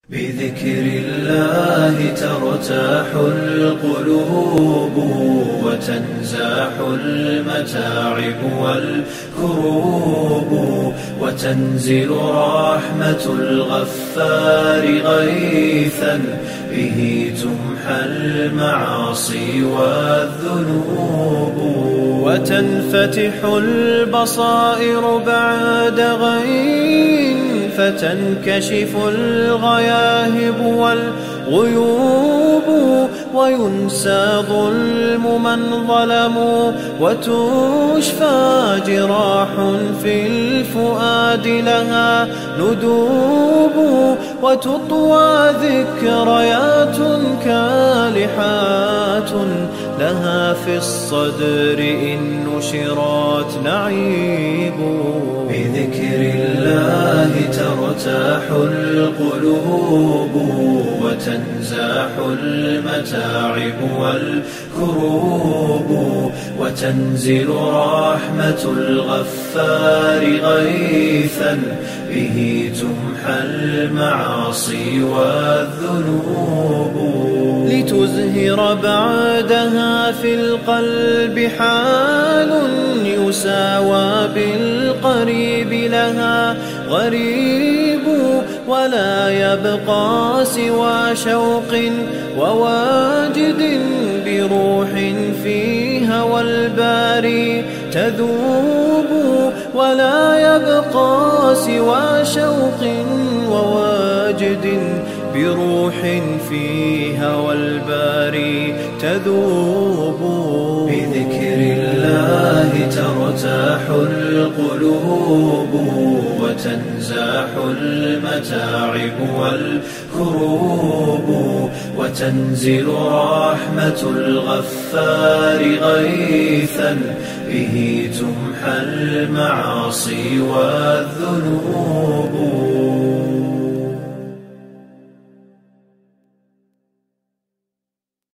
بذكر الله ترتاح القلوب وتنزاح المتاعب والكروب وتنزل رحمة الغفار غيثا به تمحى المعاصي والذنوب وتنفتح البصائر بعد غين فتنكشف الغياهب والغيوب وينسى ظلم من ظلموا وتشفى جراح في الفؤاد لها ندوب وتطوى ذكريات كالحات لها في الصدر إن نشرت نعيب بذكر الله ترتاح القلوب وتنزاح المتاعب والكروب وتنزل رحمة الغفار غيثا به تمحى المعاصي والذنوب لتزهر بعدها في القلب حال يساوى بالقريب لها غريب ولا يبقى سوى شوق وواجد بروح في هوى الباري تذوب ولا يبقى سوى شوق وواجد بروح في هوى الباري تذوب بذكر الله ترتاح القلوب وتنزاح المتاعب والكروب وتنزل رحمة الغفار غيثا به تمحى المعاصي والذنوب